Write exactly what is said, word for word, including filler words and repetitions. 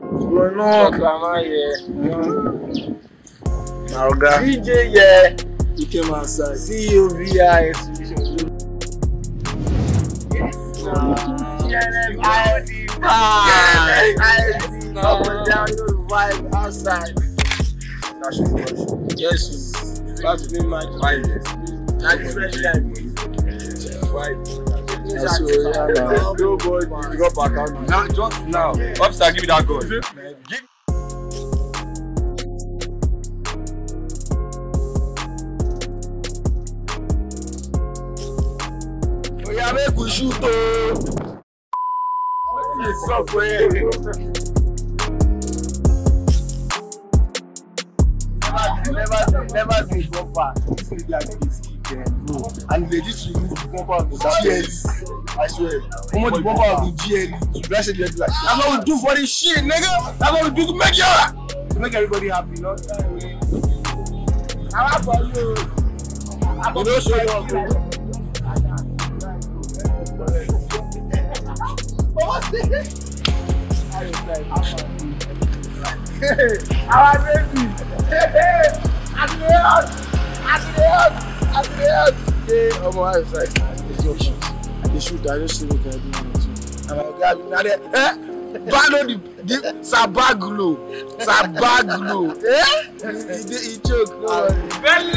Bro, no, Grandma, yeah. Now, D J, yeah. He came outside. C U V I exhibition. Yes, no. I D vibe. Up and down, you know the vibe outside. That's your yes, that's been my vibe. That's fresh life. Vibe. That's so, yeah, now. No boy, you got back out. Now, just now. Officer, give me that gun. Give oh, yeah, make we shoot, oh. It's software. Never, never do bumper. This is like this. And they just remove the bumper of the G L E. I swear. Come on, the bumper of the G L E. Bless it, like that's what we do for this shit, nigga. That's what we do to make you to make everybody happy, no? I'm for you. I'm gonna show you up. What's this? Our baby. Hey, I see the out. I see the out. I see the out. Yeah, I'm on the side. I just shoot. I just see what I do. I'm like, God, now there. Eh? Bano the the Sabaglo. Sabaglo. Eh? He he choke. No.